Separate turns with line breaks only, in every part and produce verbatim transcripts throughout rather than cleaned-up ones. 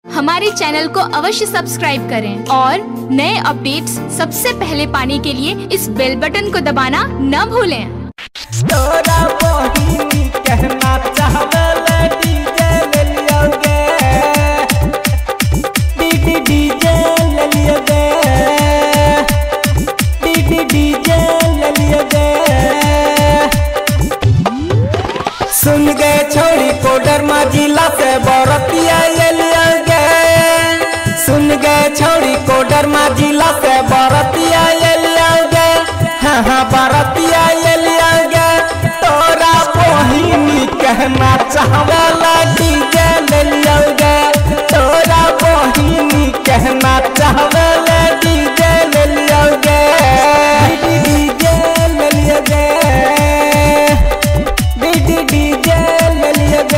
हमारे चैनल को अवश्य सब्सक्राइब करें और नए अपडेट्स सबसे पहले पाने के लिए इस बेल बटन को दबाना न भूलें।
तोरा बहिनी कहना चाहवले डीजे ले लियोगे, डीडी डीजे ले लियोगे, डीडी डीजे ले लियोगे। सुन गए छोड़ी कोडर जिला से बरतिया ले लियोगे, सुन गए छोड़ी कोडर जिला से बरतिया ले लियोगे, हाँ हाँ बरतिया ले लियोगे। तोरा बहिनी कहना चाहवला डीजे ले लियोगे, तोरा बहिनी कहना चाहवला डीजे ले लियोगे, डीजे ले लियोगे, डीडी डीजे ले लियोगे।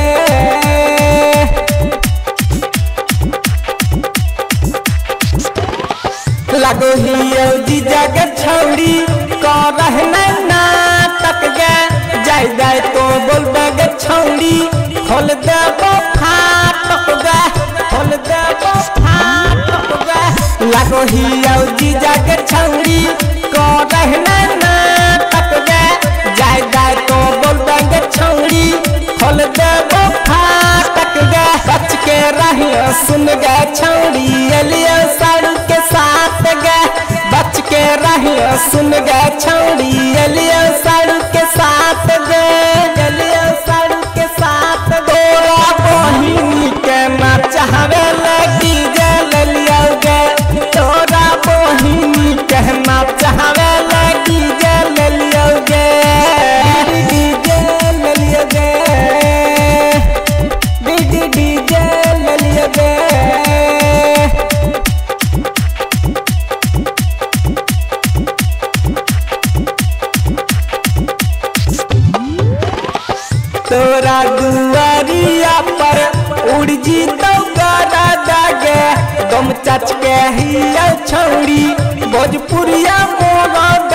लगो ही जीजा के छौड़ी रहना नाटक गे, जाय जाय तो बोलबे गे छौड़ी खोल दे फाटक गे, खोल दे फाटक गे। लगो ही जीजा के छौड़ी रहना नाटक गे, जाय जाय तो बोलबे गे छौड़ी खोल दे फाटक गे। बच के रहियो सुन गे छौड़ी एलियो साड़ू के साथ गे, बच के रहियो सुन गे छौड़ी एलियो साड़ू के साथ गे, एलियो साड़ू के साथ। तोरा बहिनी के ना चाहवे लगी जे ले लियोगे, तोरा बहिनी कहना चाहवे लगी जे ले लियोगे, डीजे ले लियोगे, डीडी डीजे ले लियोगे। तोरा दुआरिया पर उड़ जी तो गाना दागे, दम चच के हिया छौड़ी भोजपुरिया मोरा